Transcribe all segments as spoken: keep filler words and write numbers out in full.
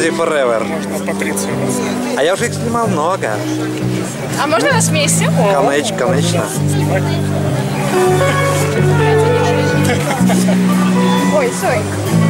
Country Forever. А я уже их снимал много. А можно нас вместе? Конечно, конечно. Ой, стой.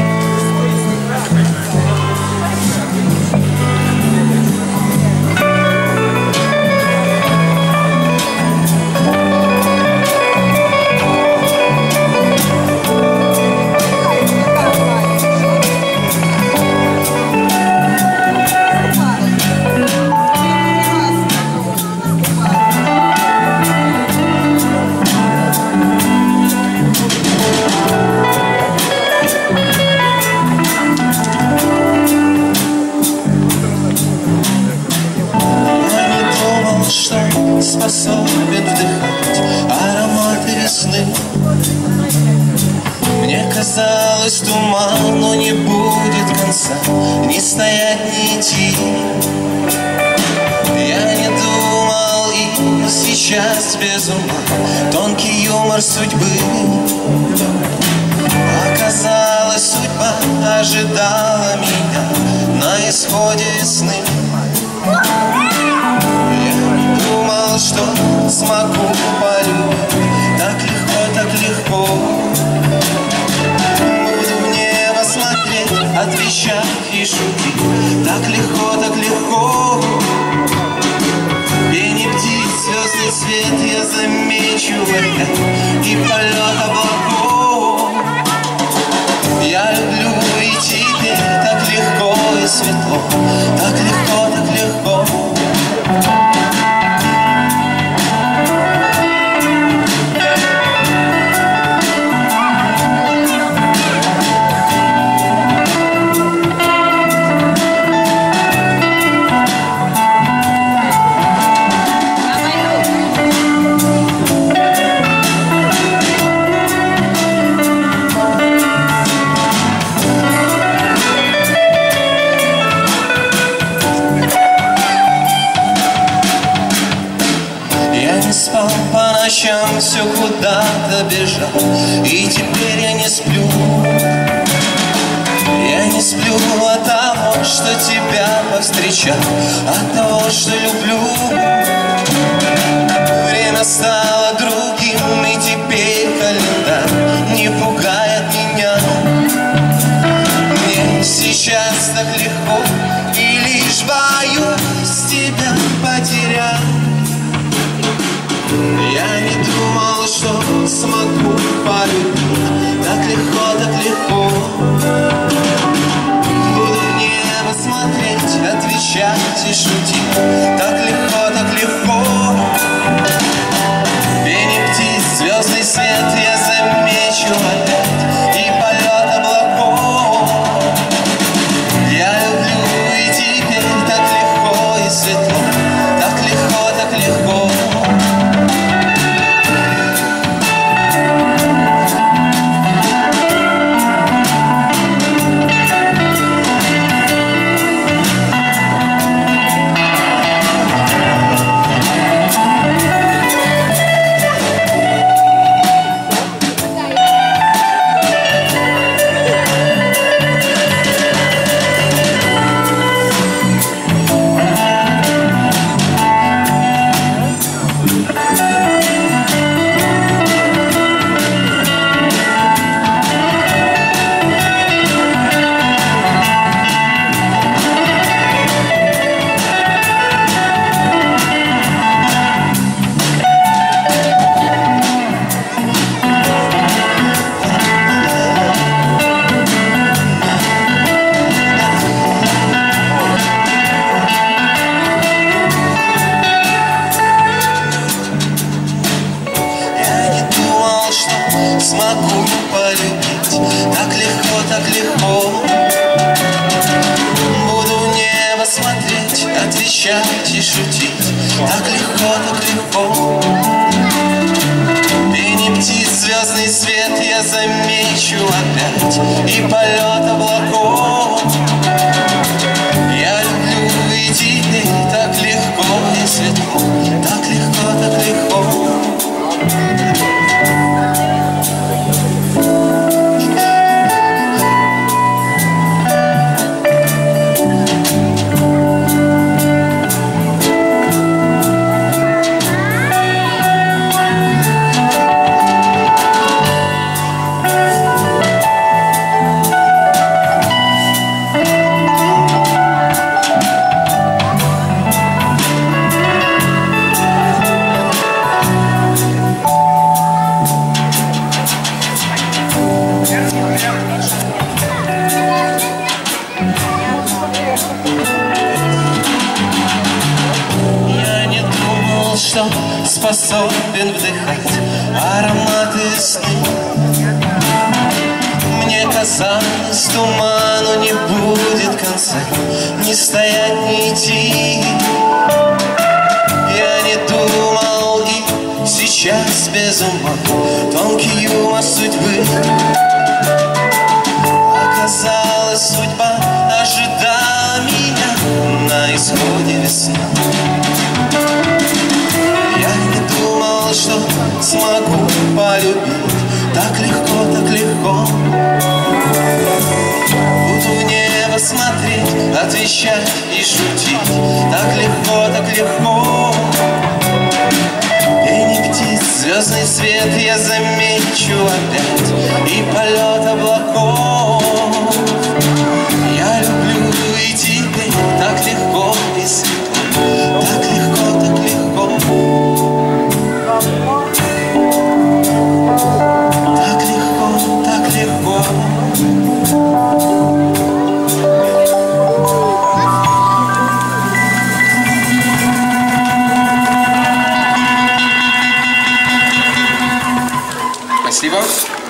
Способен вдыхать ароматы весны. Мне казалось, туману не будет конца, ни стоять, ни идти. Я не думал и сейчас без ума тонкий юмор судьбы. Оказалось, судьба ожидала меня на исходе весны. Думал, что смогу полюбить так легко, так легко. Буду в небо смотреть, отвечать и шутить так легко, так легко. Пение птиц, звездный свет я замечу опять и полет облаков. Я люблю и теперь так легко и светло, так легко, так легко. По ночам все куда-то бежал, и теперь я не сплю. Я не сплю от того, что тебя повстречал, от того, что люблю. Время стало другим, и теперь календарь не пугает меня. Мне сейчас так легко, и лишь боюсь тебя потерять. Я не думал, что смогу полюбить так легко, так легко. Буду в небо смотреть, отвечать и шутить так легко, так легко. Пение птиц, звездный свет я замечу опять и полет облаков. Я люблю и теперь так легко и светло, так легко, так легко. Смогу полюбить так легко, так легко. Буду в небо смотреть, отвечать и шутить так легко, так легко. Пение птиц, звездный свет я замечу опять и полет облаков. Я люблю и теперь так легко и светло, так легко, так легко. способен вдыхать ароматы весны. Мне казалось, туману не будет конца, не стоять, не идти. Я не думал и сейчас без ума тонкий юмор судьбы. Оказалось, судьба ожидала меня на исходе весны. Я не думал, что смогу полюбить так легко, так легко. Буду в небо смотреть, отвечать и шутить так легко, так легко. Пение птиц, звездный свет я замечу опять, и полет облаков. Я люблю и теперь так легко и светло, так легко, так легко. Так легко, так легко. Спасибо.